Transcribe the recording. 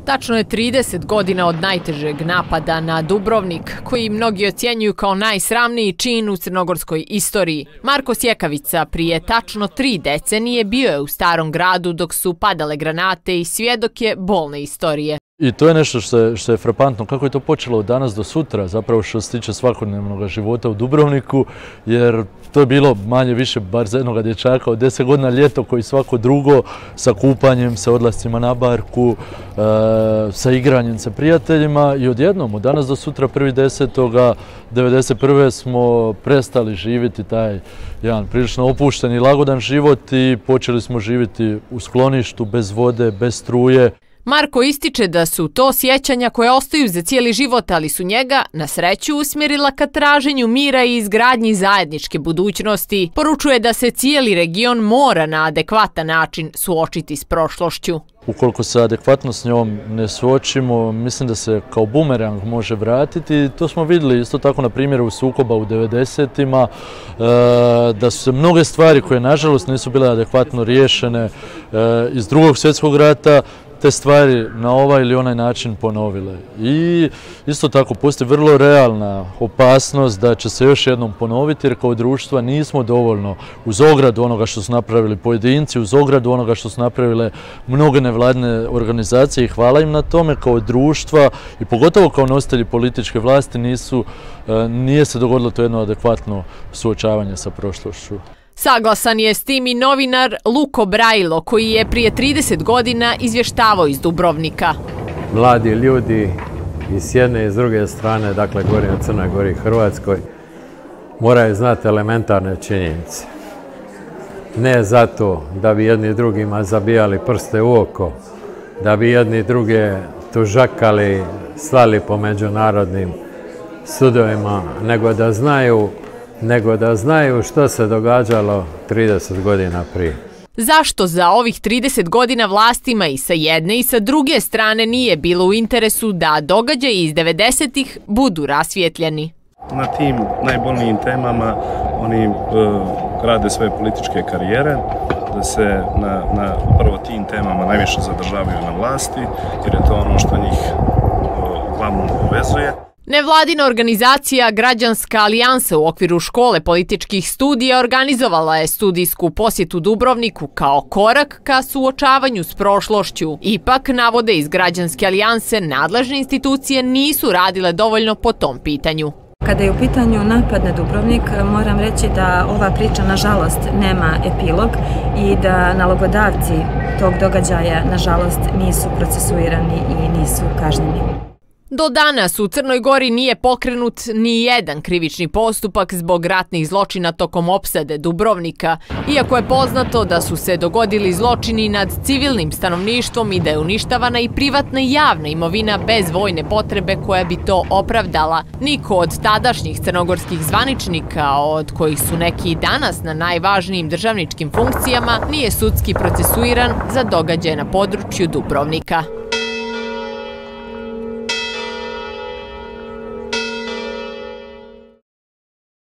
Tačno je 30 godina od najtežeg napada na Dubrovnik, koji mnogi ocjenjuju kao najsramniji čin u crnogorskoj istoriji. Marko Sjekavica prije tačno 3 decenije bio je u Starom gradu dok su padale granate i svjedok je bolne istorije. I to je nešto što je frapantno, kako je to počelo od danas do sutra, zapravo što se tiče svakodnevnog života u Dubrovniku, jer to je bilo manje više bar za jednog dječaka od 10 godina ljeto koji svako drugo, sa kupanjem, sa odlascima na barku, sa igranjem sa prijateljima i odjednom od danas do sutra 1.10.1991. smo prestali živjeti taj jedan prilično opušten i lagodan život i počeli smo živjeti u skloništu, bez vode, bez struje. Marko ističe da su to sjećanja koje ostaju za cijeli život, ali su njega, na sreću, usmjerila ka traženju mira i izgradnji zajedničke budućnosti. Poručuje da se cijeli region mora na adekvatan način suočiti s prošlošću. Ukoliko se adekvatno s njom ne suočimo, mislim da se kao bumerang može vratiti. To smo vidjeli isto tako na primjeru sukoba u 90-ima, da su se mnoge stvari koje nažalost nisu bile adekvatno riješene iz Drugog svjetskog rata, te stvari na ovaj ili onaj način ponovile. I isto tako postoji vrlo realna opasnost da će se još jednom ponoviti, jer kao društva nismo dovoljno, uz ogradu onoga što su napravili pojedinci, uz ogradu onoga što su napravile mnoge nevladine organizacije i hvala im na tome, kao društva i pogotovo kao nositelji političke vlasti nije se dogodilo to jedno adekvatno suočavanje sa prošlošću. Saglasan je s tim i novinar Luko Brajilo, koji je prije 30 godina izvještavao iz Dubrovnika. Mladi ljudi i s jedne i s druge strane, dakle govorim o Crnoj Gori i Hrvatskoj, moraju znati elementarne činjenice. Ne zato da bi jedni drugima zabijali prste u oko, da bi jedni druge tužakali, slali po međunarodnim sudovima, nego da znaju što se događalo 30 godina prije. Zašto za ovih 30 godina vlastima i sa jedne i sa druge strane nije bilo u interesu da događaji iz 90-ih budu rasvjetljeni? Na tim najbolnijim temama oni rade svoje političke karijere, da se na upravo tim temama najviše zadržavaju na vlasti, jer je to ono što njih uglavnom povezuje. Nevladina organizacija Građanska alijansa u okviru škole političkih studija organizovala je studijsku posjetu Dubrovniku kao korak ka suočavanju s prošlošću. Ipak, navode iz Građanske alijanse, nadležne institucije nisu radile dovoljno po tom pitanju. Kada je u pitanju napad na Dubrovnik, moram reći da ova priča nažalost nema epilog i da nalogodavci tog događaja nažalost nisu procesuirani i nisu kažnjeni. Do danas u Crnoj Gori nije pokrenut ni jedan krivični postupak zbog ratnih zločina tokom opsade Dubrovnika, iako je poznato da su se dogodili zločini nad civilnim stanovništvom i da je uništavana i privatna i javna imovina bez vojne potrebe koja bi to opravdala. Niko od tadašnjih crnogorskih zvaničnika, od kojih su neki danas na najvažnijim državničkim funkcijama, nije sudski procesuiran za događaje na području Dubrovnika.